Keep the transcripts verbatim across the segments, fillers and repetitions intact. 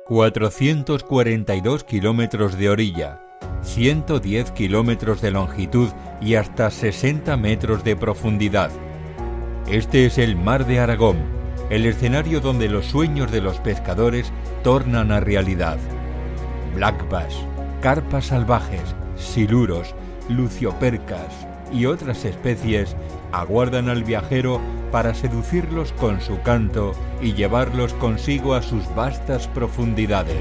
cuatrocientos cuarenta y dos kilómetros de orilla, ciento diez kilómetros de longitud y hasta sesenta metros de profundidad. Este es el Mar de Aragón, el escenario donde los sueños de los pescadores tornan a realidad. Black bass, carpas salvajes, siluros, luciopercas y otras especies aguardan al viajero para seducirlos con su canto y llevarlos consigo a sus vastas profundidades.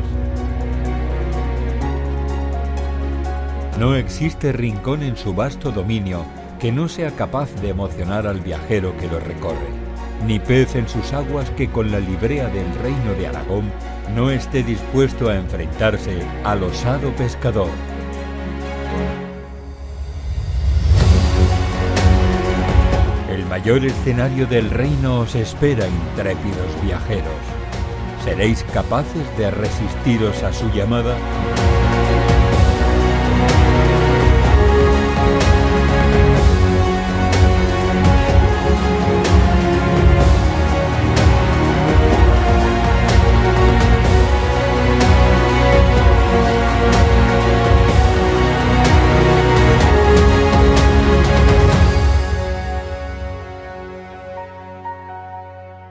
No existe rincón en su vasto dominio que no sea capaz de emocionar al viajero que lo recorre, ni pez en sus aguas que con la librea del reino de Aragón no esté dispuesto a enfrentarse al osado pescador. El mayor escenario del reino os espera, intrépidos viajeros. ¿Seréis capaces de resistiros a su llamada?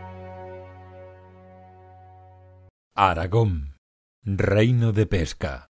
Aragón, reino de pesca.